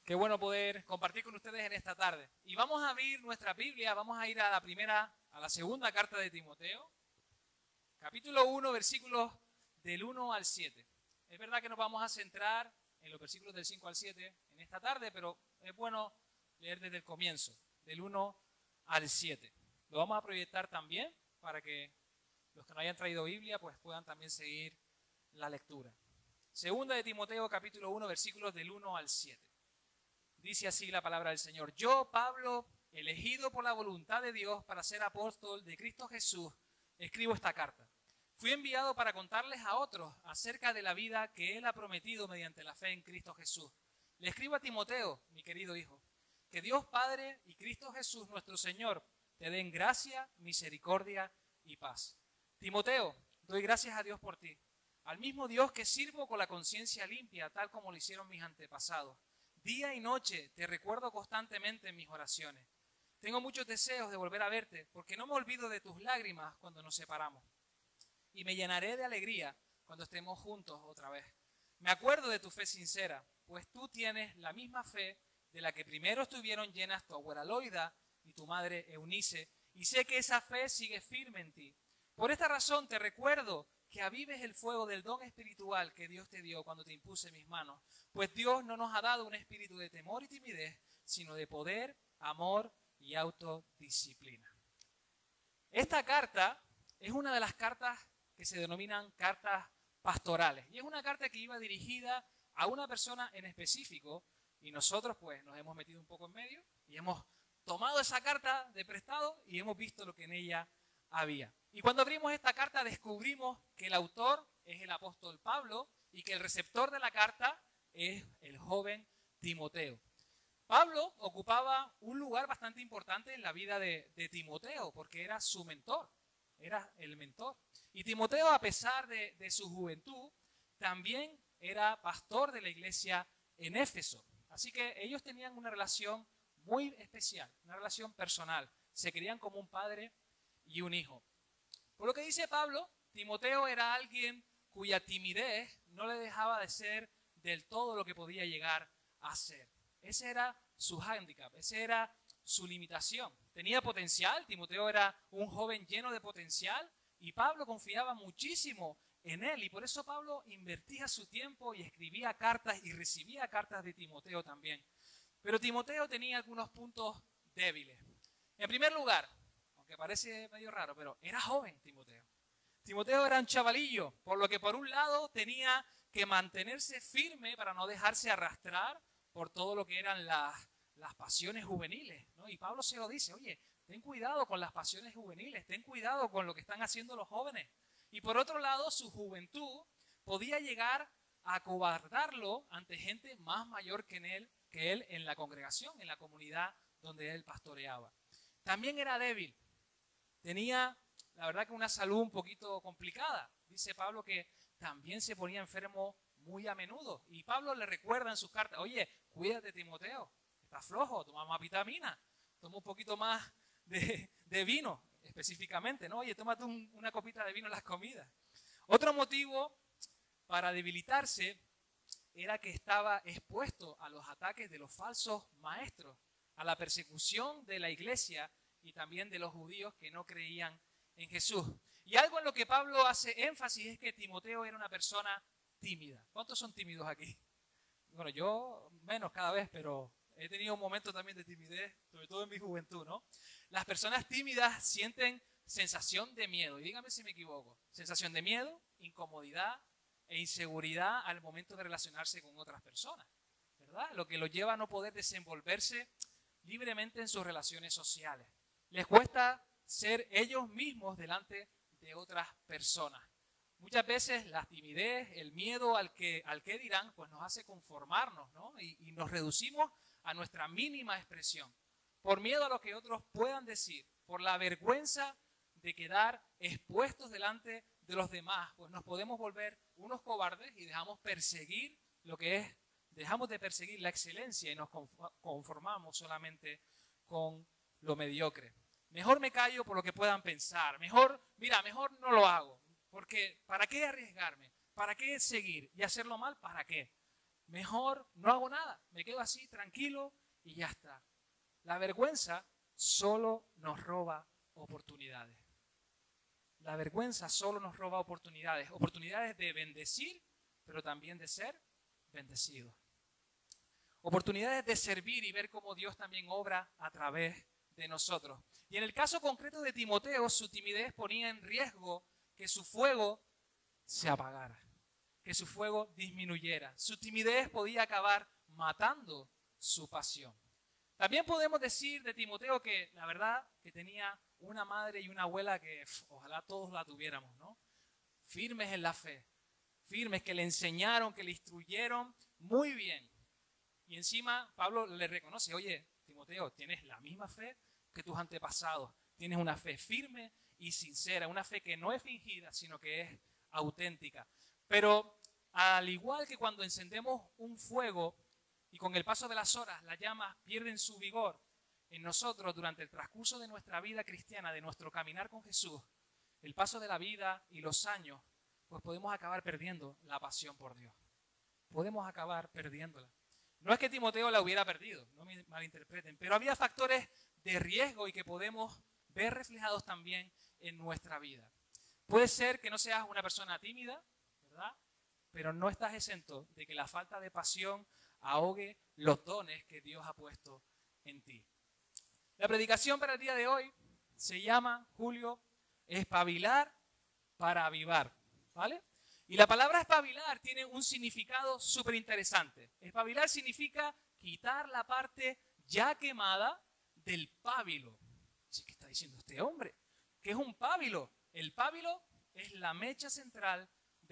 Qué bueno poder compartir con ustedes en esta tarde. Y vamos a abrir nuestra Biblia, vamos a ir a la segunda carta de Timoteo, capítulo 1, versículos del 1 al 7. Es verdad que nos vamos a centrar en los versículos del 5 al 7 en esta tarde, pero es bueno leer desde el comienzo, del 1 al 7. Lo vamos a proyectar también para que los que no hayan traído Biblia pues puedan también seguir la lectura. Segunda de Timoteo, capítulo 1, versículos del 1 al 7. Dice así la palabra del Señor: Yo, Pablo, elegido por la voluntad de Dios para ser apóstol de Cristo Jesús, escribo esta carta. Fui enviado para contarles a otros acerca de la vida que Él ha prometido mediante la fe en Cristo Jesús. Le escribo a Timoteo, mi querido hijo, que Dios Padre y Cristo Jesús nuestro Señor te den gracia, misericordia y paz. Timoteo, doy gracias a Dios por ti, al mismo Dios que sirvo con la conciencia limpia, tal como lo hicieron mis antepasados. Día y noche te recuerdo constantemente en mis oraciones. Tengo muchos deseos de volver a verte, porque no me olvido de tus lágrimas cuando nos separamos. Y me llenaré de alegría cuando estemos juntos otra vez. Me acuerdo de tu fe sincera, pues tú tienes la misma fe de la que primero estuvieron llenas tu abuela Loida y tu madre Eunice, y sé que esa fe sigue firme en ti. Por esta razón te recuerdo que avives el fuego del don espiritual que Dios te dio cuando te impuse mis manos, pues Dios no nos ha dado un espíritu de temor y timidez, sino de poder, amor y autodisciplina. Esta carta es una de las cartas que se denominan cartas pastorales, y es una carta que iba dirigida a una persona en específico, y nosotros pues nos hemos metido un poco en medio y hemos tomado esa carta de prestado y hemos visto lo que en ella había. Y cuando abrimos esta carta descubrimos que el autor es el apóstol Pablo y que el receptor de la carta es el joven Timoteo. Pablo ocupaba un lugar bastante importante en la vida de Timoteo porque era su mentor, era el mentor. Y Timoteo, a pesar de su juventud, también era pastor de la iglesia en Éfeso. Así que ellos tenían una relación muy especial, una relación personal. Se querían como un padre y un hijo. Por lo que dice Pablo, Timoteo era alguien cuya timidez no le dejaba de ser del todo lo que podía llegar a ser. Ese era su hándicap, esa era su limitación. Tenía potencial, Timoteo era un joven lleno de potencial y Pablo confiaba muchísimo en él, y por eso Pablo invertía su tiempo y escribía cartas y recibía cartas de Timoteo también. Pero Timoteo tenía algunos puntos débiles. En primer lugar, aunque parece medio raro, pero era joven Timoteo. Timoteo era un chavalillo, por lo que por un lado tenía que mantenerse firme para no dejarse arrastrar por todo lo que eran las pasiones juveniles, ¿no? Y Pablo se lo dice: oye, ten cuidado con las pasiones juveniles, ten cuidado con lo que están haciendo los jóvenes. Y por otro lado, su juventud podía llegar a acobardarlo ante gente más mayor que él en la congregación, en la comunidad donde él pastoreaba. También era débil. Tenía, la verdad, que una salud un poquito complicada. Dice Pablo que también se ponía enfermo muy a menudo. Y Pablo le recuerda en sus cartas: oye, cuídate, Timoteo, estás flojo, toma más vitamina, toma un poquito más de vino específicamente, ¿no? Oye, tómate una copita de vino en las comidas. Otro motivo para debilitarse era que estaba expuesto a los ataques de los falsos maestros, a la persecución de la iglesia y también de los judíos que no creían en Jesús. Y algo en lo que Pablo hace énfasis es que Timoteo era una persona tímida. ¿Cuántos son tímidos aquí? Bueno, yo menos cada vez, pero he tenido un momento también de timidez, sobre todo en mi juventud, ¿no? Las personas tímidas sienten sensación de miedo, y dígame si me equivoco, sensación de miedo, incomodidad e inseguridad al momento de relacionarse con otras personas, ¿verdad? Lo que los lleva a no poder desenvolverse libremente en sus relaciones sociales. Les cuesta ser ellos mismos delante de otras personas. Muchas veces la timidez, el miedo al que dirán, pues nos hace conformarnos, ¿no? Y nos reducimos a nuestra mínima expresión, por miedo a lo que otros puedan decir, por la vergüenza de quedar expuestos delante de los demás, pues nos podemos volver unos cobardes y dejamos de perseguir la excelencia y nos conformamos solamente con lo mediocre. Mejor me callo por lo que puedan pensar, mejor no lo hago, porque ¿para qué arriesgarme? ¿Para qué seguir? ¿Y hacerlo mal? ¿Para qué? mejor no hago nada, me quedo así tranquilo y ya está. La vergüenza solo nos roba oportunidades. La vergüenza solo nos roba oportunidades, oportunidades de bendecir, pero también de ser bendecidos. Oportunidades de servir y ver cómo Dios también obra a través de nosotros. Y en el caso concreto de Timoteo, su timidez ponía en riesgo que su fuego se apagara, que su fuego disminuyera. Su timidez podía acabar matando su pasión. También podemos decir de Timoteo que la verdad que tenía una madre y una abuela que ojalá todos la tuviéramos, ¿no? Firmes en la fe, firmes, que le enseñaron, que le instruyeron muy bien. Y encima Pablo le reconoce, oye, Timoteo, tienes la misma fe que tus antepasados, tienes una fe firme y sincera, una fe que no es fingida, sino que es auténtica. Pero al igual que cuando encendemos un fuego y con el paso de las horas las llamas pierden su vigor en nosotros durante el transcurso de nuestra vida cristiana, de nuestro caminar con Jesús, el paso de la vida y los años, pues podemos acabar perdiendo la pasión por Dios. Podemos acabar perdiéndola. No es que Timoteo la hubiera perdido, no me malinterpreten, pero había factores de riesgo y que podemos ver reflejados también en nuestra vida. Puede ser que no seas una persona tímida, ¿verdad? Pero no estás exento de que la falta de pasión ahogue los dones que Dios ha puesto en ti. La predicación para el día de hoy se llama, Julio, espabilar para avivar, ¿vale? Y la palabra espabilar tiene un significado súper interesante. Espabilar significa quitar la parte ya quemada del pábilo. ¿Qué está diciendo este hombre? ¿Qué es un pábilo? El pábilo es la mecha central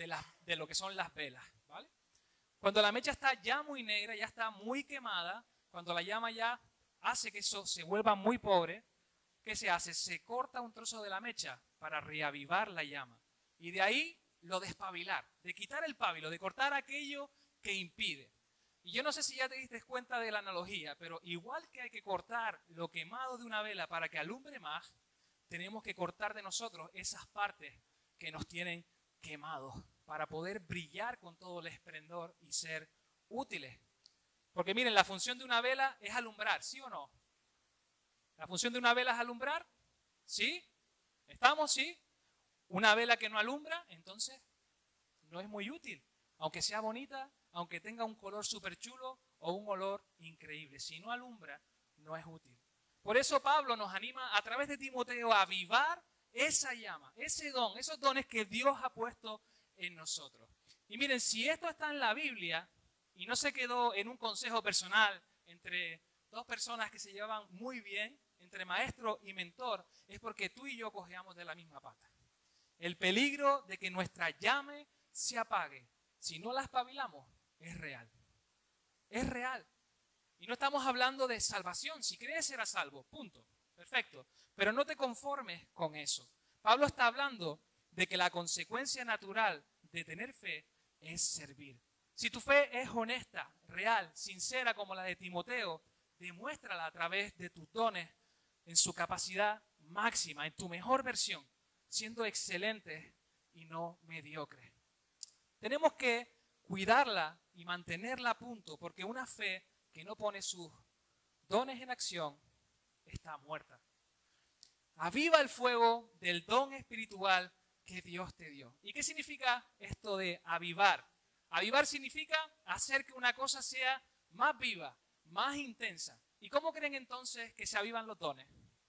de lo que son las velas, ¿vale? Cuando la mecha está ya muy negra, ya está muy quemada, cuando la llama ya hace que eso se vuelva muy pobre, ¿qué se hace? Se corta un trozo de la mecha para reavivar la llama. Y de ahí lo de espabilar, de quitar el pábilo, de cortar aquello que impide. Y yo no sé si ya te diste cuenta de la analogía, pero igual que hay que cortar lo quemado de una vela para que alumbre más, tenemos que cortar de nosotros esas partes que nos tienen quemados para poder brillar con todo el esplendor y ser útiles. Porque miren, la función de una vela es alumbrar, ¿sí o no? ¿La función de una vela es alumbrar? ¿Sí? ¿Estamos? ¿Sí? Una vela que no alumbra, entonces no es muy útil. Aunque sea bonita, aunque tenga un color súper chulo o un olor increíble. Si no alumbra, no es útil. Por eso Pablo nos anima a través de Timoteo a avivar esa llama, ese don, esos dones que Dios ha puesto en nosotros. Y miren, si esto está en la Biblia y no se quedó en un consejo personal entre dos personas que se llevaban muy bien, entre maestro y mentor, es porque tú y yo cojeamos de la misma pata. El peligro de que nuestra llama se apague si no la espabilamos es real. Es real. Y no estamos hablando de salvación. Si crees serás salvo, punto. Perfecto. Pero no te conformes con eso. Pablo está hablando de que la consecuencia natural de tener fe es servir. Si tu fe es honesta, real, sincera como la de Timoteo, demuéstrala a través de tus dones en su capacidad máxima, en tu mejor versión, siendo excelentes y no mediocres. Tenemos que cuidarla y mantenerla a punto, porque una fe que no pone sus dones en acción está muerta. Aviva el fuego del don espiritual que Dios te dio. ¿Y qué significa esto de avivar? Avivar significa hacer que una cosa sea más viva, más intensa. ¿Y cómo creen entonces que se avivan los dones?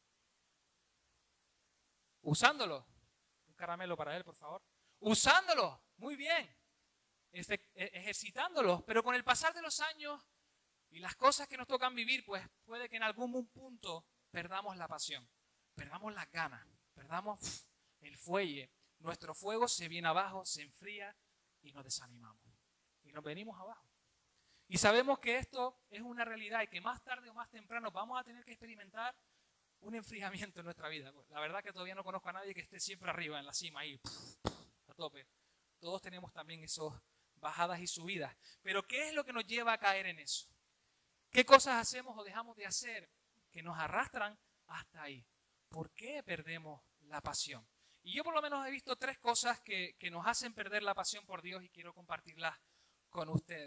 Usándolos. Un caramelo para él, por favor. Usándolos. Muy bien. Ejercitándolos. Pero con el pasar de los años y las cosas que nos tocan vivir, pues puede que en algún punto perdamos la pasión, perdamos las ganas, perdamos el fuelle. Nuestro fuego se viene abajo, se enfría y nos desanimamos. Y nos venimos abajo. Y sabemos que esto es una realidad y que más tarde o más temprano vamos a tener que experimentar un enfriamiento en nuestra vida. La verdad que todavía no conozco a nadie que esté siempre arriba, en la cima, ahí, a tope. Todos tenemos también esas bajadas y subidas. Pero ¿qué es lo que nos lleva a caer en eso? ¿Qué cosas hacemos o dejamos de hacer que nos arrastran hasta ahí? ¿Por qué perdemos la pasión? Y yo por lo menos he visto 3 cosas que nos hacen perder la pasión por Dios y quiero compartirlas con ustedes.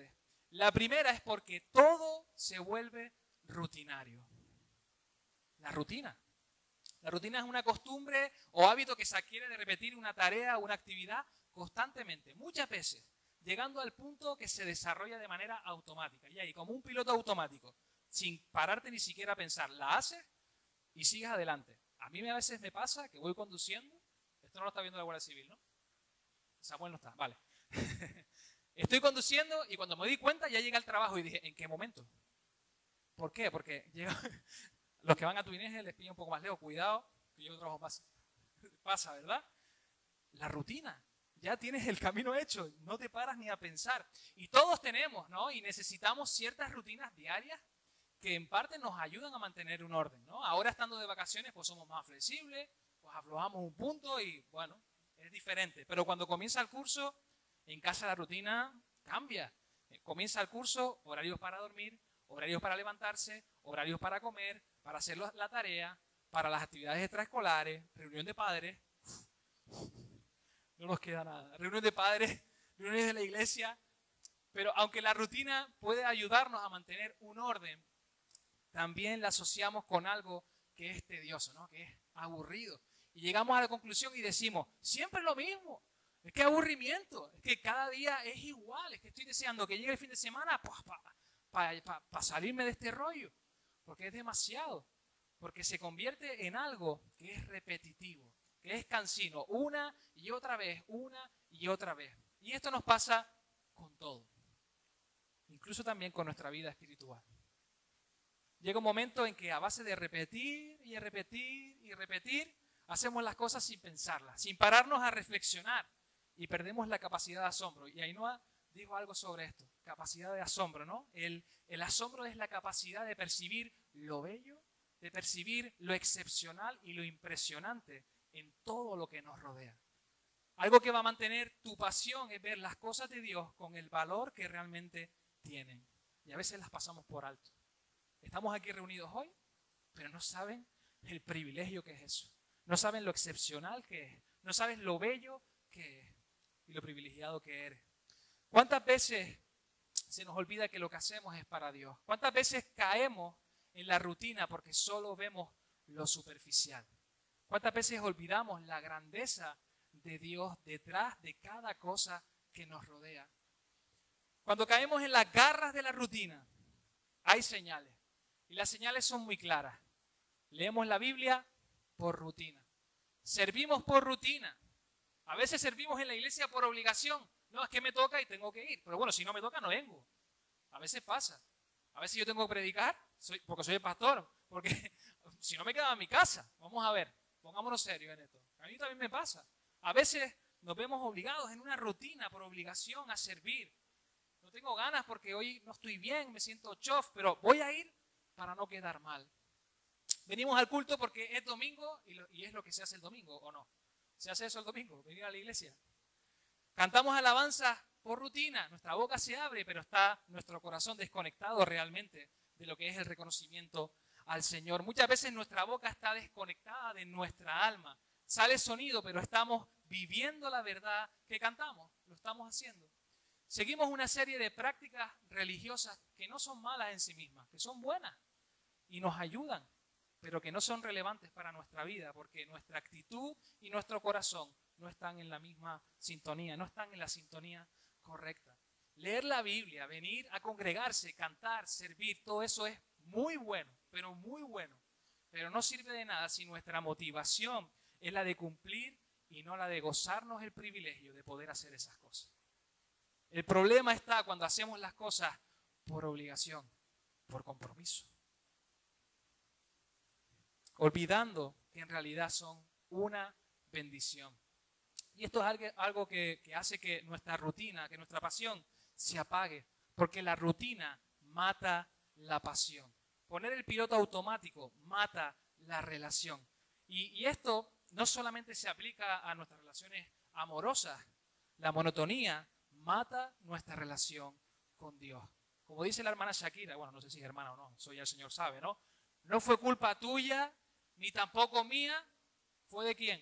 La primera es porque todo se vuelve rutinario. La rutina. La rutina es una costumbre o hábito que se adquiere de repetir una tarea o una actividad constantemente, muchas veces, llegando al punto que se desarrolla de manera automática. Y ahí, como un piloto automático, sin pararte ni siquiera a pensar, la haces y sigues adelante. A mí a veces me pasa que voy conduciendo, esto no lo está viendo la Guardia Civil, ¿no? Samuel no está, vale. Estoy conduciendo y cuando me di cuenta ya llegué al trabajo y dije, ¿en qué momento? ¿Por qué? Porque los que van a Tuineje les pilla un poco más lejos, cuidado, que yo trabajo más. Pasa, ¿verdad? La rutina. Ya tienes el camino hecho, no te paras ni a pensar. Y todos tenemos, ¿no? Y necesitamos ciertas rutinas diarias que en parte nos ayudan a mantener un orden, ¿no? Ahora estando de vacaciones, pues somos más flexibles, pues aflojamos un punto y, bueno, es diferente. Pero cuando comienza el curso, en casa la rutina cambia. Comienza el curso, horarios para dormir, horarios para levantarse, horarios para comer, para hacer la tarea, para las actividades extraescolares, reunión de padres. No nos queda nada. Reunión de padres, reuniones de la iglesia. Pero aunque la rutina puede ayudarnos a mantener un orden, también la asociamos con algo que es tedioso, ¿no? Que es aburrido. Y llegamos a la conclusión y decimos, siempre lo mismo. Es que aburrimiento, es que cada día es igual, es que estoy deseando que llegue el fin de semana para salirme de este rollo, porque es demasiado, porque se convierte en algo que es repetitivo, que es cansino, una y otra vez. Y esto nos pasa con todo, incluso también con nuestra vida espiritual. Llega un momento en que a base de repetir y repetir, hacemos las cosas sin pensarlas, sin pararnos a reflexionar y perdemos la capacidad de asombro. Y Ainhoa dijo algo sobre esto, capacidad de asombro, ¿no? El asombro es la capacidad de percibir lo bello, de percibir lo excepcional y lo impresionante en todo lo que nos rodea. Algo que va a mantener tu pasión es ver las cosas de Dios con el valor que realmente tienen. Y a veces las pasamos por alto. Estamos aquí reunidos hoy, pero no saben el privilegio que es eso. No saben lo excepcional que es. No saben lo bello que es y lo privilegiado que eres. ¿Cuántas veces se nos olvida que lo que hacemos es para Dios? ¿Cuántas veces caemos en la rutina porque solo vemos lo superficial? ¿Cuántas veces olvidamos la grandeza de Dios detrás de cada cosa que nos rodea? Cuando caemos en las garras de la rutina, hay señales. Y las señales son muy claras. Leemos la Biblia por rutina. Servimos por rutina. A veces servimos en la iglesia por obligación. No, es que me toca y tengo que ir. Pero bueno, si no me toca, no vengo. A veces pasa. A veces yo tengo que predicar porque soy el pastor. Porque si no me quedaba en mi casa. Vamos a ver, pongámonos serios en esto. A mí también me pasa. A veces nos vemos obligados en una rutina por obligación a servir. No tengo ganas porque hoy no estoy bien, me siento chof, pero voy a ir para no quedar mal. Venimos al culto porque es domingo y es lo que se hace el domingo, ¿o no? ¿Se hace eso el domingo? Venir a la iglesia. Cantamos alabanzas por rutina, nuestra boca se abre, pero está nuestro corazón desconectado realmente de lo que es el reconocimiento al Señor. Muchas veces nuestra boca está desconectada de nuestra alma. Sale sonido, pero estamos viviendo la verdad que cantamos, lo estamos haciendo. Seguimos una serie de prácticas religiosas que no son malas en sí mismas, que son buenas y nos ayudan, pero que no son relevantes para nuestra vida, porque nuestra actitud y nuestro corazón no están en la misma sintonía, no están en la sintonía correcta. Leer la Biblia, venir a congregarse, cantar, servir, todo eso es muy bueno, pero muy bueno. Pero no sirve de nada si nuestra motivación es la de cumplir y no la de gozarnos el privilegio de poder hacer esas cosas. El problema está cuando hacemos las cosas por obligación, por compromiso, olvidando que en realidad son una bendición. Y esto es algo que hace que nuestra rutina, que nuestra pasión se apague, porque la rutina mata la pasión. Poner el piloto automático mata la relación. Y esto no solamente se aplica a nuestras relaciones amorosas, la monotonía mata nuestra relación con Dios. Como dice la hermana Shakira, bueno, no sé si es hermana o no, eso ya el Señor sabe, ¿no? No fue culpa tuya, ni tampoco mía, ¿fue de quién?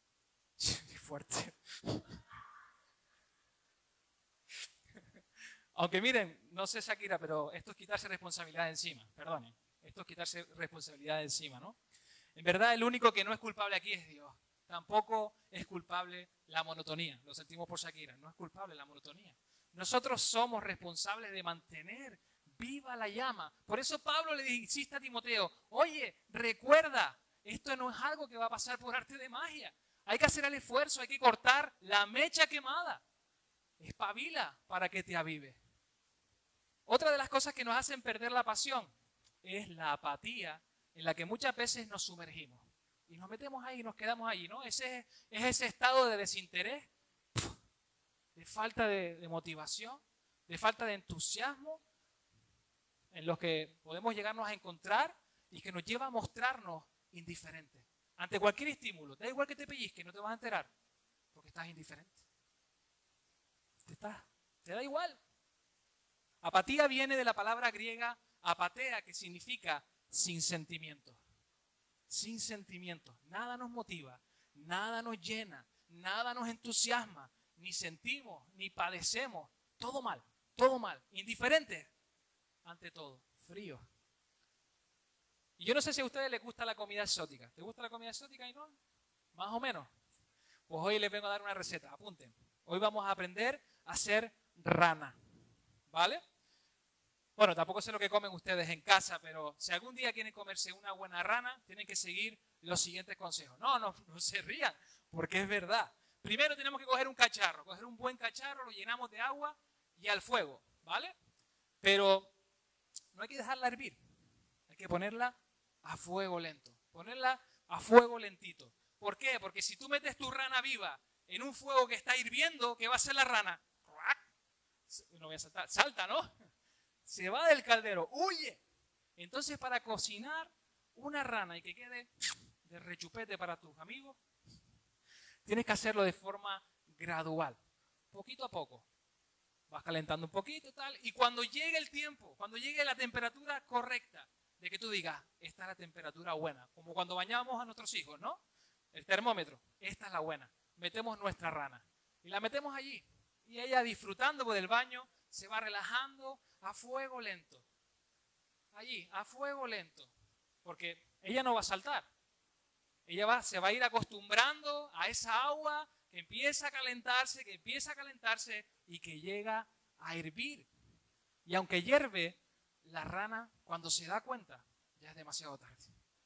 Qué fuerte. Aunque miren, no sé Shakira, pero esto es quitarse responsabilidad de encima, perdonen. Esto es quitarse responsabilidad de encima, ¿no? En verdad, el único que no es culpable aquí es Dios. Tampoco es culpable la monotonía. Lo sentimos por Shakira. No es culpable la monotonía. Nosotros somos responsables de mantener viva la llama. Por eso Pablo le insiste a Timoteo, oye, recuerda, esto no es algo que va a pasar por arte de magia. Hay que hacer el esfuerzo, hay que cortar la mecha quemada. Espabila para que te avive. Otra de las cosas que nos hacen perder la pasión es la apatía en la que muchas veces nos sumergimos. Y nos metemos ahí, nos quedamos ahí, ¿no? Es ese estado de desinterés, de falta de motivación, de falta de entusiasmo, en los que podemos llegarnos a encontrar y que nos lleva a mostrarnos indiferentes. Ante cualquier estímulo, da igual que te pellizque, no te vas a enterar, porque estás indiferente. Te da igual. Apatía viene de la palabra griega apatea, que significa sin sentimientos. Sin sentimientos. Nada nos motiva, nada nos llena, nada nos entusiasma, ni sentimos, ni padecemos. Todo mal, indiferentes ante todo, frío. Y yo no sé si a ustedes les gusta la comida exótica. ¿Te gusta la comida exótica y no? Más o menos. Pues hoy les vengo a dar una receta, apunten. Hoy vamos a aprender a hacer rana, ¿vale? Bueno, tampoco sé lo que comen ustedes en casa, pero si algún día quieren comerse una buena rana, tienen que seguir los siguientes consejos. No se rían, porque es verdad. Primero tenemos que coger un buen cacharro, lo llenamos de agua y al fuego, ¿vale? Pero no hay que dejarla hervir, hay que ponerla a fuego lento, ponerla a fuego lentito. ¿Por qué? Porque si tú metes tu rana viva en un fuego que está hirviendo, ¿qué va a hacer la rana? No voy a saltar, salta, ¿no? Se va del caldero, huye. Entonces, para cocinar una rana y que quede de rechupete para tus amigos, tienes que hacerlo de forma gradual, poquito a poco. Vas calentando un poquito y tal, y cuando llegue el tiempo, cuando llegue la temperatura correcta, de que tú digas, esta es la temperatura buena, como cuando bañábamos a nuestros hijos, ¿no? El termómetro, esta es la buena. Metemos nuestra rana y la metemos allí. Y ella, disfrutando del baño, se va relajando a fuego lento. Allí, a fuego lento. Porque ella no va a saltar. Ella se va a ir acostumbrando a esa agua que empieza a calentarse y que llega a hervir. Y aunque hierve, la rana, cuando se da cuenta, ya es demasiado tarde.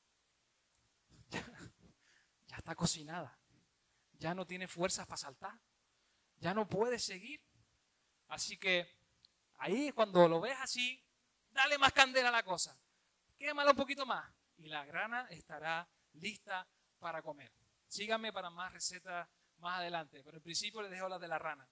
Ya está cocinada. Ya no tiene fuerzas para saltar. Ya no puede seguir. Así que ahí, cuando lo ves así, dale más candela a la cosa. Quémala un poquito más. Y la rana estará lista para comer. Síganme para más recetas más adelante. Pero en principio les dejo la de la rana.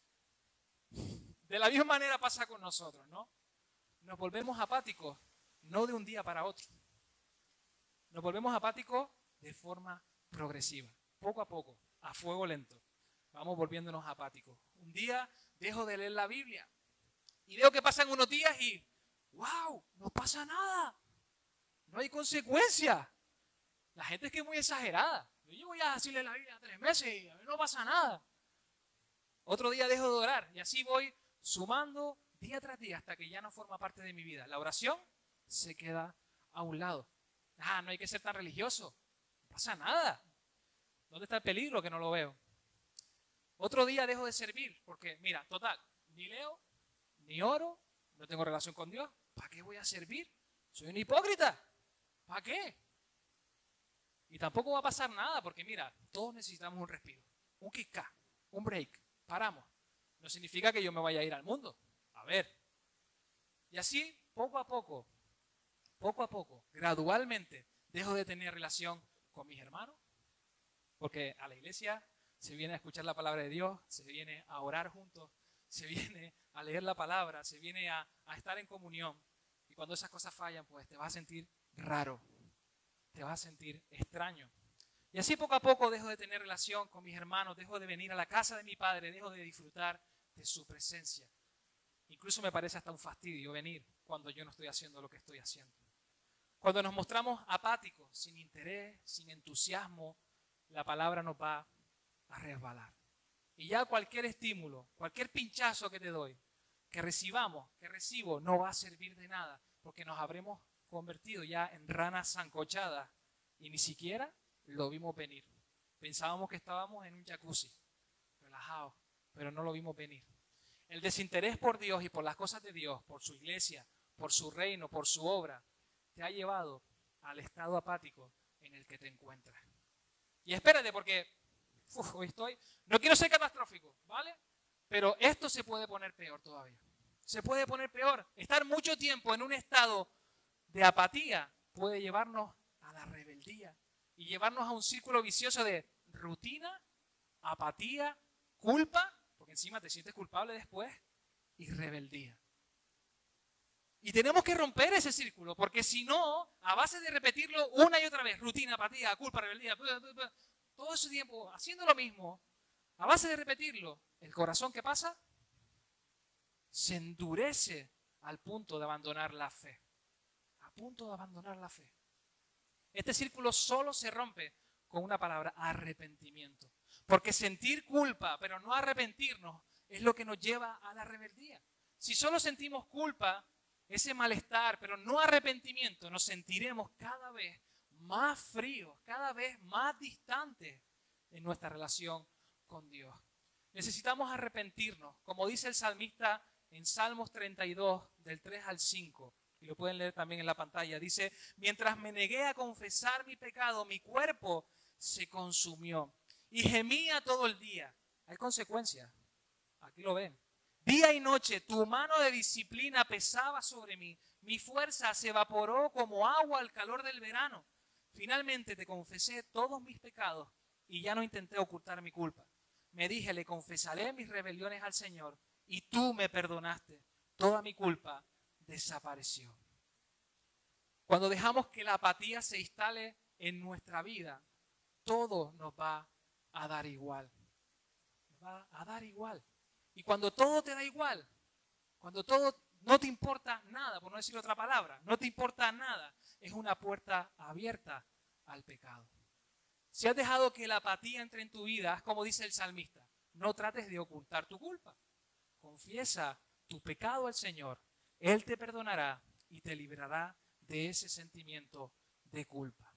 De la misma manera pasa con nosotros, ¿no? Nos volvemos apáticos, no de un día para otro. Nos volvemos apáticos de forma progresiva, poco a poco, a fuego lento. Vamos volviéndonos apáticos. Un día dejo de leer la Biblia y veo que pasan unos días y ¡wow! No pasa nada. No hay consecuencias. La gente es que es muy exagerada. Yo llevo ya así leer la Biblia 3 meses y a mí no pasa nada. Otro día dejo de orar y así voy sumando día tras día hasta que ya no forma parte de mi vida. La oración se queda a un lado. No hay que ser tan religioso. No pasa nada. ¿Dónde está el peligro que no lo veo? Otro día dejo de servir porque, mira, total, ni leo, ni oro, no tengo relación con Dios. ¿Para qué voy a servir? Soy un hipócrita. ¿Para qué? Y tampoco va a pasar nada porque, mira, todos necesitamos un respiro, un kick, un break. Paramos. No significa que yo me vaya a ir al mundo. A ver. Y así, poco a poco, gradualmente, dejo de tener relación con mis hermanos, porque a la iglesia se viene a escuchar la palabra de Dios, se viene a orar juntos, se viene a leer la palabra, se viene a estar en comunión. Y cuando esas cosas fallan, pues te vas a sentir raro, te vas a sentir extraño. Y así poco a poco dejo de tener relación con mis hermanos, dejo de venir a la casa de mi padre, dejo de disfrutar de su presencia. Incluso me parece hasta un fastidio venir cuando yo no estoy haciendo lo que estoy haciendo. Cuando nos mostramos apáticos, sin interés, sin entusiasmo, la palabra nos va a resbalar. Y ya cualquier estímulo, cualquier pinchazo que te doy, que recibo, no va a servir de nada, porque nos habremos convertido ya en ranas sancochadas y ni siquiera lo vimos venir. Pensábamos que estábamos en un jacuzzi, relajados, pero no lo vimos venir. El desinterés por Dios y por las cosas de Dios, por su iglesia, por su reino, por su obra, te ha llevado al estado apático en el que te encuentras. Y espérate, porque hoy no quiero ser catastrófico, ¿vale? Pero esto se puede poner peor todavía. Se puede poner peor. Estar mucho tiempo en un estado de apatía puede llevarnos a la rebeldía y llevarnos a un círculo vicioso de rutina, apatía, culpa, porque encima te sientes culpable después, y rebeldía. Y tenemos que romper ese círculo, porque si no, a base de repetirlo una y otra vez, rutina, apatía, culpa, rebeldía, todo ese tiempo haciendo lo mismo, a base de repetirlo, el corazón, ¿qué pasa? Se endurece al punto de abandonar la fe. A punto de abandonar la fe. Este círculo solo se rompe con una palabra: arrepentimiento. Porque sentir culpa, pero no arrepentirnos, es lo que nos lleva a la rebeldía. Si solo sentimos culpa, ese malestar, pero no arrepentimiento, nos sentiremos cada vez más fríos, cada vez más distantes en nuestra relación con Dios. Necesitamos arrepentirnos, como dice el salmista en Salmos 32, del 3 al 5, y lo pueden leer también en la pantalla. Dice: mientras me negué a confesar mi pecado, mi cuerpo se consumió y gemía todo el día. Hay consecuencias, aquí lo ven. Día y noche tu mano de disciplina pesaba sobre mí. Mi fuerza se evaporó como agua al calor del verano. Finalmente te confesé todos mis pecados y ya no intenté ocultar mi culpa. Me dije: le confesaré mis rebeliones al Señor y tú me perdonaste. Toda mi culpa desapareció. Cuando dejamos que la apatía se instale en nuestra vida, todo nos va a dar igual. Nos va a dar igual. Y cuando todo te da igual, cuando todo no te importa nada, por no decir otra palabra, no te importa nada, es una puerta abierta al pecado. Si has dejado que la apatía entre en tu vida, haz como dice el salmista: no trates de ocultar tu culpa. Confiesa tu pecado al Señor. Él te perdonará y te librará de ese sentimiento de culpa.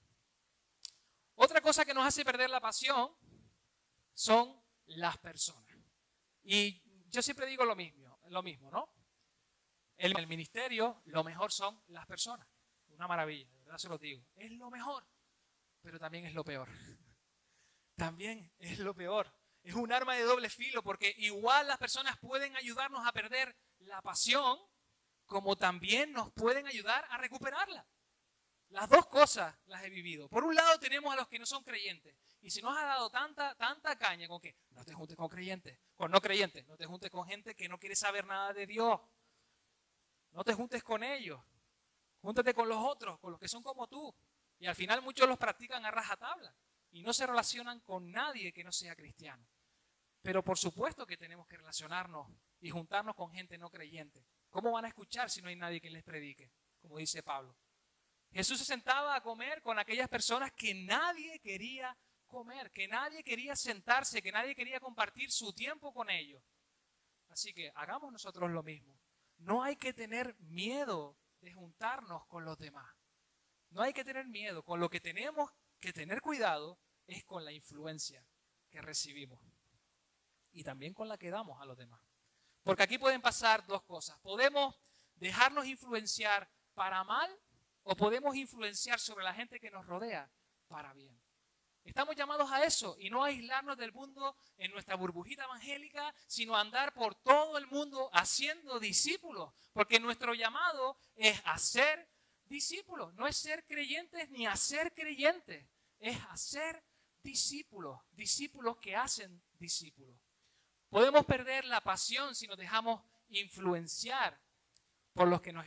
Otra cosa que nos hace perder la pasión son las personas. Y yo siempre digo lo mismo, ¿no? En el ministerio lo mejor son las personas. Una maravilla, de verdad se lo digo. Es lo mejor, pero también es lo peor. También es lo peor. Es un arma de doble filo, porque igual las personas pueden ayudarnos a perder la pasión, como también nos pueden ayudar a recuperarla. Las dos cosas las he vivido. Por un lado tenemos a los que no son creyentes. Y si nos ha dado tanta caña con que no te juntes con creyentes, con no creyentes, no te juntes con gente que no quiere saber nada de Dios. No te juntes con ellos. Júntate con los otros, con los que son como tú. Y al final muchos los practican a rajatabla y no se relacionan con nadie que no sea cristiano. Pero por supuesto que tenemos que relacionarnos y juntarnos con gente no creyente. ¿Cómo van a escuchar si no hay nadie que les predique? Como dice Pablo. Jesús se sentaba a comer con aquellas personas que nadie quería comer, que nadie quería sentarse, que nadie quería compartir su tiempo con ellos. Así que hagamos nosotros lo mismo. No hay que tener miedo de juntarnos con los demás. No hay que tener miedo. Con lo que tenemos que tener cuidado es con la influencia que recibimos y también con la que damos a los demás. Porque aquí pueden pasar dos cosas. Podemos dejarnos influenciar para mal o podemos influenciar sobre la gente que nos rodea para bien. Estamos llamados a eso y no a aislarnos del mundo en nuestra burbujita evangélica, sino a andar por todo el mundo haciendo discípulos. Porque nuestro llamado es hacer discípulos. No es ser creyentes ni hacer creyentes. Es hacer discípulos. Discípulos que hacen discípulos. Podemos perder la pasión si nos dejamos influenciar por los que no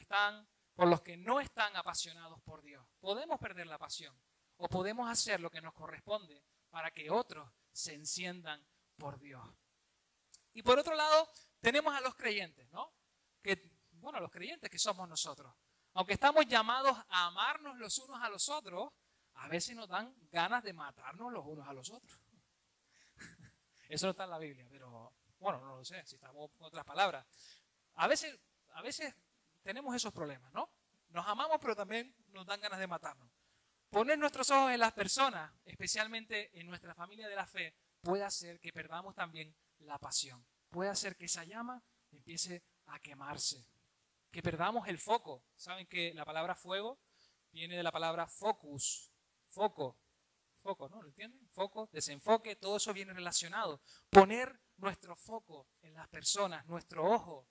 están apasionados por Dios. Podemos perder la pasión o podemos hacer lo que nos corresponde para que otros se enciendan por Dios. Y por otro lado, tenemos a los creyentes, ¿no? Los creyentes que somos nosotros. Aunque estamos llamados a amarnos los unos a los otros, a veces nos dan ganas de matarnos los unos a los otros. Eso no está en la Biblia, pero bueno, no lo sé, si estamos con otras palabras. A veces tenemos esos problemas, ¿no? Nos amamos, pero también nos dan ganas de matarnos. Poner nuestros ojos en las personas, especialmente en nuestra familia de la fe, puede hacer que perdamos también la pasión. Puede hacer que esa llama empiece a quemarse. Que perdamos el foco. ¿Saben que la palabra fuego viene de la palabra focus? Foco, ¿no? ¿Lo entienden? Foco, desenfoque, todo eso viene relacionado. Poner nuestro foco en las personas, nuestro ojo,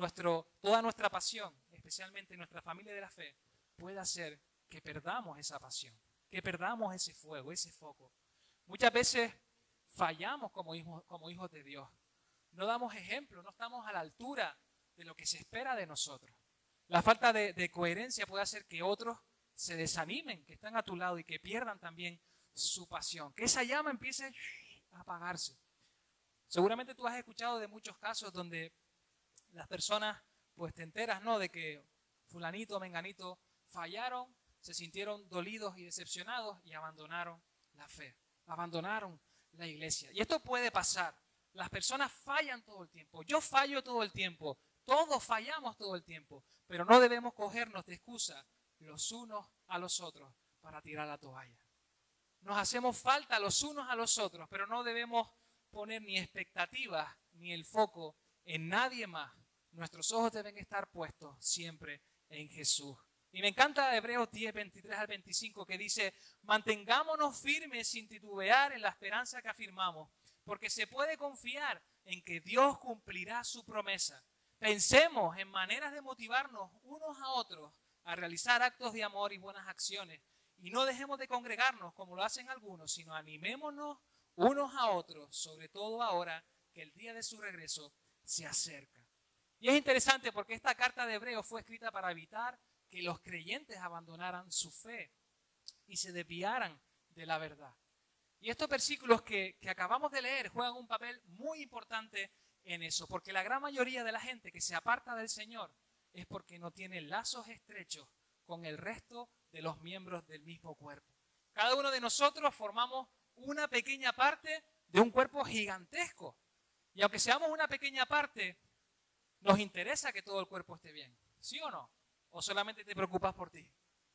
toda nuestra pasión, especialmente en nuestra familia de la fe, puede hacer que perdamos esa pasión, que perdamos ese fuego, ese foco. Muchas veces fallamos como hijos de Dios. No damos ejemplo, no estamos a la altura de lo que se espera de nosotros. La falta de coherencia puede hacer que otros se desanimen, que están a tu lado y que pierdan también su pasión. Que esa llama empiece a apagarse. Seguramente tú has escuchado de muchos casos donde las personas, pues te enteras, ¿no?, de que fulanito o menganito fallaron, se sintieron dolidos y decepcionados y abandonaron la fe, abandonaron la iglesia. Y esto puede pasar. Las personas fallan todo el tiempo. Yo fallo todo el tiempo. Todos fallamos todo el tiempo. Pero no debemos cogernos de excusa los unos a los otros para tirar la toalla. Nos hacemos falta los unos a los otros, pero no debemos poner ni expectativas ni el foco en nadie más. Nuestros ojos deben estar puestos siempre en Jesús. Y me encanta Hebreos 10, 23 al 25, que dice: mantengámonos firmes sin titubear en la esperanza que afirmamos, porque se puede confiar en que Dios cumplirá su promesa. Pensemos en maneras de motivarnos unos a otros a realizar actos de amor y buenas acciones. Y no dejemos de congregarnos como lo hacen algunos, sino animémonos unos a otros, sobre todo ahora que el día de su regreso se acerca. Y es interesante porque esta carta de Hebreos fue escrita para evitar que los creyentes abandonaran su fe y se desviaran de la verdad. Y estos versículos que acabamos de leer juegan un papel muy importante en eso, porque la gran mayoría de la gente que se aparta del Señor es porque no tiene lazos estrechos con el resto de los miembros del mismo cuerpo. Cada uno de nosotros formamos una pequeña parte de un cuerpo gigantesco. Y aunque seamos una pequeña parte, nos interesa que todo el cuerpo esté bien. ¿Sí o no? ¿O solamente te preocupas por ti?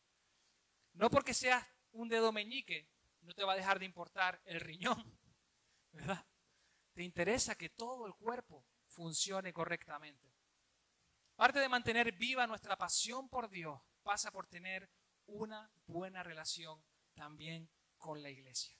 No porque seas un dedo meñique, no te va a dejar de importar el riñón, ¿verdad? Te interesa que todo el cuerpo funcione correctamente. Parte de mantener viva nuestra pasión por Dios pasa por tener una buena relación también con la iglesia.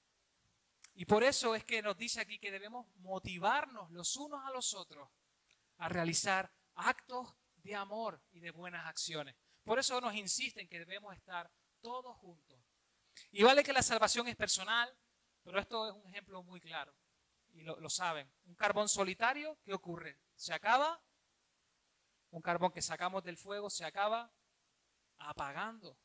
Y por eso es que nos dice aquí que debemos motivarnos los unos a los otros a realizar actos de amor y de buenas acciones. Por eso nos insiste en que debemos estar todos juntos. Y vale que la salvación es personal, pero esto es un ejemplo muy claro. Y lo saben. Un carbón solitario, ¿qué ocurre? Se acaba. Un carbón que sacamos del fuego se acaba apagando.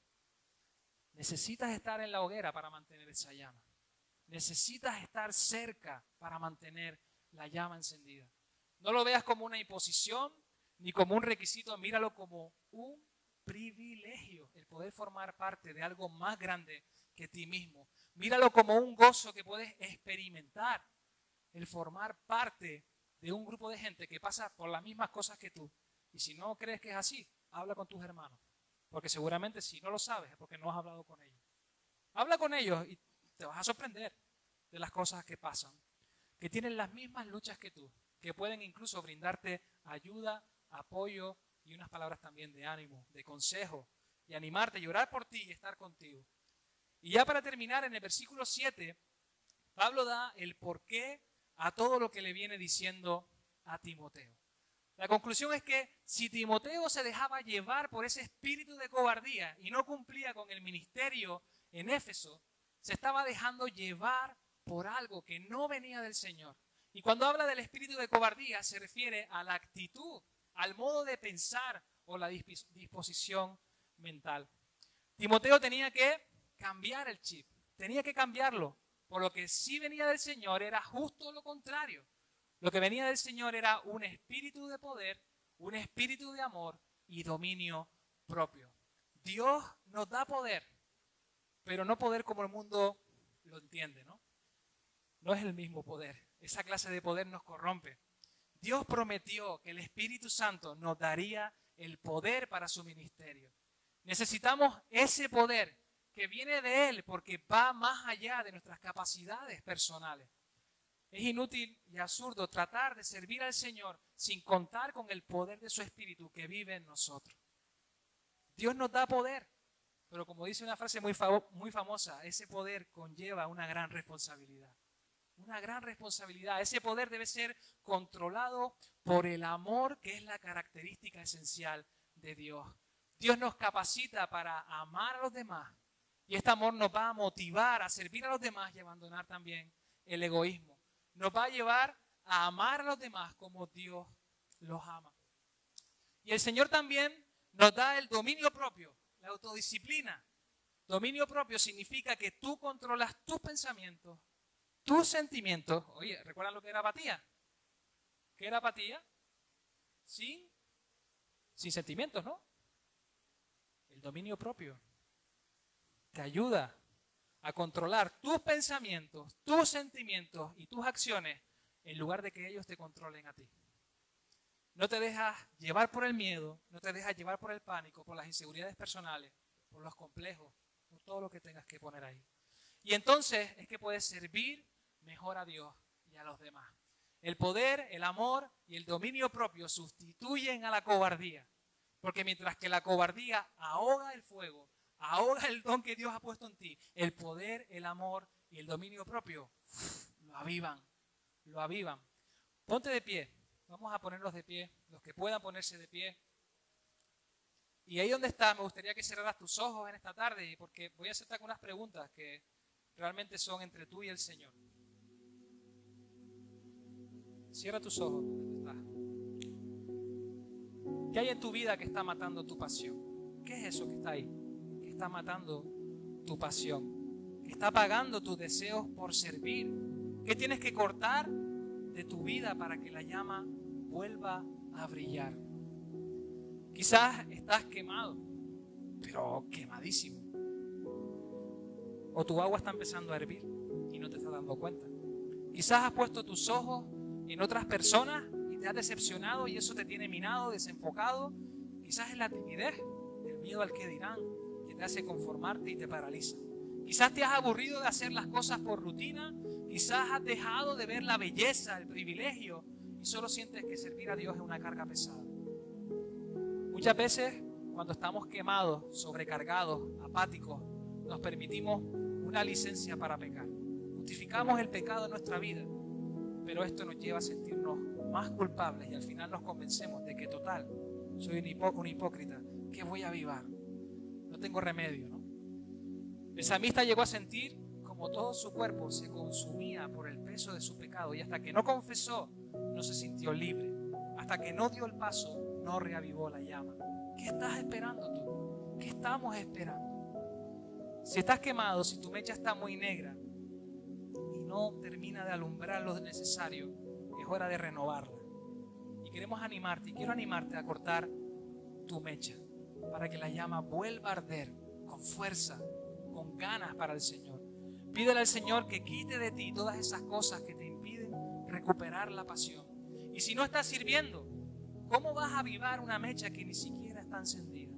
Necesitas estar en la hoguera para mantener esa llama. Necesitas estar cerca para mantener la llama encendida. No lo veas como una imposición ni como un requisito, míralo como un privilegio, el poder formar parte de algo más grande que ti mismo. Míralo como un gozo que puedes experimentar, el formar parte de un grupo de gente que pasa por las mismas cosas que tú. Y si no crees que es así, habla con tus hermanos, porque seguramente si no lo sabes es porque no has hablado con ellos. Habla con ellos y te vas a sorprender de las cosas que pasan, que tienen las mismas luchas que tú, que pueden incluso brindarte ayuda, apoyo y unas palabras también de ánimo, de consejo, y animarte, llorar por ti y estar contigo. Y ya para terminar, en el versículo 7, Pablo da el porqué a todo lo que le viene diciendo a Timoteo. La conclusión es que si Timoteo se dejaba llevar por ese espíritu de cobardía y no cumplía con el ministerio en Éfeso, se estaba dejando llevar por algo que no venía del Señor. Y cuando habla del espíritu de cobardía se refiere a la actitud, al modo de pensar o la disposición mental. Timoteo tenía que cambiar el chip, tenía que cambiarlo, por lo que sí venía del Señor era justo lo contrario. Lo que venía del Señor era un espíritu de poder, un espíritu de amor y dominio propio. Dios nos da poder, pero no poder como el mundo lo entiende, ¿no? No es el mismo poder. Esa clase de poder nos corrompe. Dios prometió que el Espíritu Santo nos daría el poder para su ministerio. Necesitamos ese poder que viene de Él porque va más allá de nuestras capacidades personales. Es inútil y absurdo tratar de servir al Señor sin contar con el poder de su Espíritu que vive en nosotros. Dios nos da poder, pero como dice una frase muy famosa, ese poder conlleva una gran responsabilidad. Una gran responsabilidad. Ese poder debe ser controlado por el amor, que es la característica esencial de Dios. Dios nos capacita para amar a los demás y este amor nos va a motivar a servir a los demás y abandonar también el egoísmo. Nos va a llevar a amar a los demás como Dios los ama. Y el Señor también nos da el dominio propio, la autodisciplina. Dominio propio significa que tú controlas tus pensamientos, tus sentimientos. Oye, ¿recuerdan lo que era apatía? ¿Qué era apatía? Sin sentimientos, ¿no? El dominio propio te ayuda a controlar tus pensamientos, tus sentimientos y tus acciones en lugar de que ellos te controlen a ti. No te dejas llevar por el miedo, no te dejas llevar por el pánico, por las inseguridades personales, por los complejos, por todo lo que tengas que poner ahí. Y entonces es que puedes servir mejor a Dios y a los demás. El poder, el amor y el dominio propio sustituyen a la cobardía. Porque mientras que la cobardía ahoga el fuego, ahoga el don que Dios ha puesto en ti, el poder, el amor y el dominio propio lo avivan, lo avivan. Ponte de pie, vamos a ponernos de pie, los que puedan ponerse de pie. Y ahí donde estás, me gustaría que cerraras tus ojos en esta tarde, porque voy a hacerte algunas preguntas que realmente son entre tú y el Señor. Cierra tus ojos donde estás. ¿Qué hay en tu vida que está matando tu pasión? ¿Qué es eso que está ahí? Que está matando tu pasión, que está apagando tus deseos por servir. ¿Qué tienes que cortar de tu vida para que la llama vuelva a brillar? Quizás estás quemado, pero quemadísimo. O tu agua está empezando a hervir y no te estás dando cuenta. Quizás has puesto tus ojos en otras personas y te has decepcionado y eso te tiene minado, desenfocado. Quizás es la timidez, el miedo al que dirán, que te hace conformarte y te paraliza. Quizás te has aburrido de hacer las cosas por rutina. Quizás has dejado de ver la belleza, el privilegio y solo sientes que servir a Dios es una carga pesada. Muchas veces cuando estamos quemados, sobrecargados, apáticos, nos permitimos una licencia para pecar. Justificamos el pecado en nuestra vida, pero esto nos lleva a sentirnos más culpables y al final nos convencemos de que total, soy un hipócrita, ¿qué voy a avivar? No tengo remedio, ¿no? El salmista llegó a sentir como todo su cuerpo se consumía por el peso de su pecado y hasta que no confesó, no se sintió libre. Hasta que no dio el paso, no reavivó la llama. ¿Qué estás esperando tú? ¿Qué estamos esperando? Si estás quemado, si tu mecha está muy negra y no termina de alumbrar lo necesario, es hora de renovarla. Y queremos animarte, y quiero animarte a cortar tu mecha para que la llama vuelva a arder con fuerza, con ganas para el Señor. Pídele al Señor que quite de ti todas esas cosas que te impiden recuperar la pasión. Y si no estás sirviendo, ¿cómo vas a avivar una mecha que ni siquiera está encendida?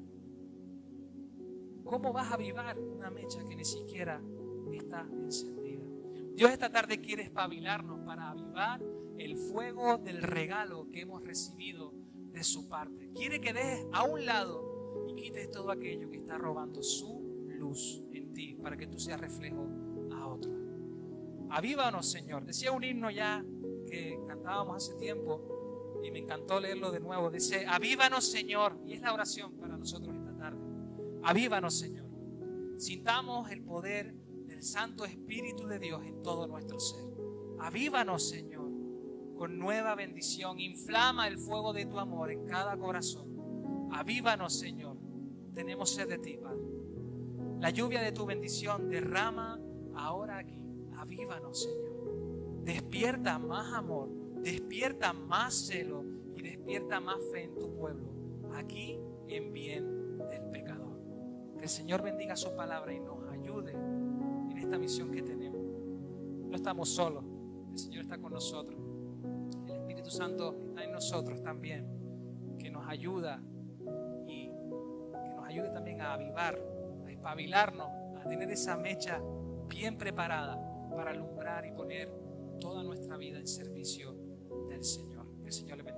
¿Cómo vas a avivar una mecha que ni siquiera está encendida? Dios esta tarde quiere espabilarnos para avivar el fuego del regalo que hemos recibido de su parte. Quiere que dejes a un lado y quites todo aquello que está robando su luz en ti para que tú seas reflejo a otros. Avívanos, Señor. Decía un himno ya que cantábamos hace tiempo y me encantó leerlo de nuevo. Dice, avívanos, Señor. Y es la oración para nosotros esta tarde. Avívanos, Señor. Sintamos el poder del Santo Espíritu de Dios en todo nuestro ser. Avívanos, Señor, con nueva bendición. Inflama el fuego de tu amor en cada corazón. Avívanos, Señor. Tenemos sed de ti, Padre. La lluvia de tu bendición derrama ahora aquí. Avívanos, Señor. Despierta más amor, despierta más celo y despierta más fe en tu pueblo, aquí en bien del pecador. Que el Señor bendiga su palabra y nos ayude en esta misión que tenemos. No estamos solos, el Señor está con nosotros. El Espíritu Espíritu Santo está en nosotros también, que nos ayuda y que nos ayude también a avivar, a espabilarnos, a tener esa mecha bien preparada para alumbrar y poner toda nuestra vida en servicio del Señor. Que el Señor le bendiga.